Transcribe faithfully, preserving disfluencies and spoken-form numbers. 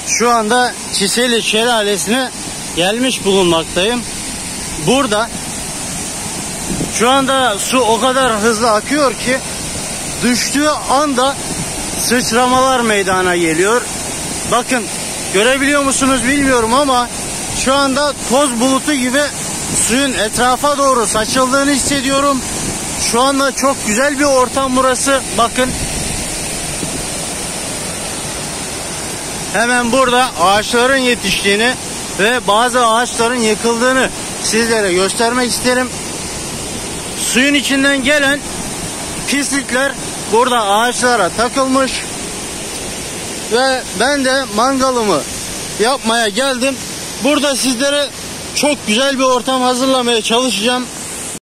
Şu anda Çiseli Şelalesi'ne gelmiş bulunmaktayım. Burada şu anda su o kadar hızlı akıyor ki düştüğü anda sıçramalar meydana geliyor. Bakın, görebiliyor musunuz bilmiyorum ama şu anda toz bulutu gibi suyun etrafa doğru saçıldığını hissediyorum. Şu anda çok güzel bir ortam burası. Bakın. Hemen burada ağaçların yetiştiğini ve bazı ağaçların yıkıldığını sizlere göstermek isterim. Suyun içinden gelen pislikler burada ağaçlara takılmış. Ve ben de mangalımı yapmaya geldim. Burada sizlere çok güzel bir ortam hazırlamaya çalışacağım.